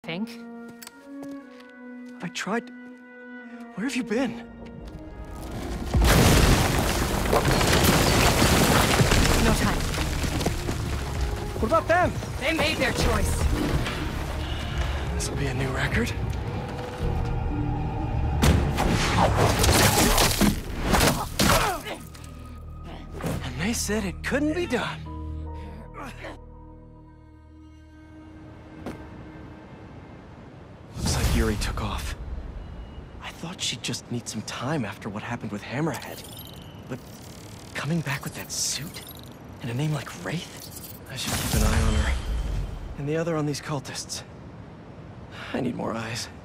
Think? I tried... Where have you been? No time. What about them? They made their choice. This'll be a new record. And they said it couldn't be done. Looks like Yuri took off. I thought she'd just need some time after what happened with Hammerhead. But coming back with that suit? And a name like Wraith? I should keep an eye on her. And the other on these cultists. I need more eyes.